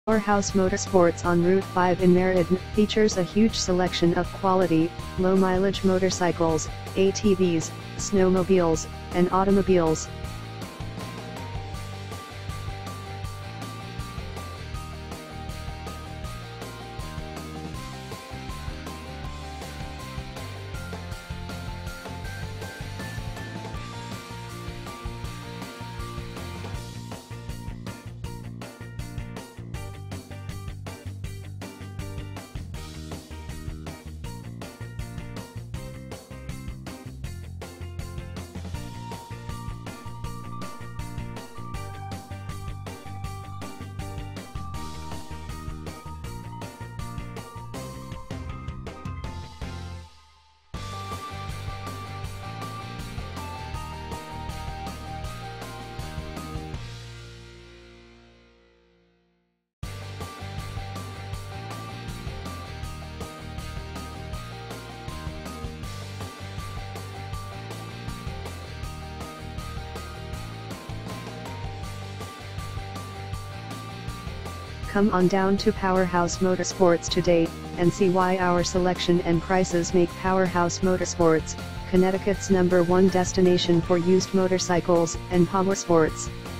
Powerhouse Motorsports on Route 5 in Meriden features a huge selection of quality, low-mileage motorcycles, ATVs, snowmobiles, and automobiles. Come on down to Powerhouse Motorsports today, and see why our selection and prices make Powerhouse Motorsports, Connecticut's #1 destination for used motorcycles and powersports.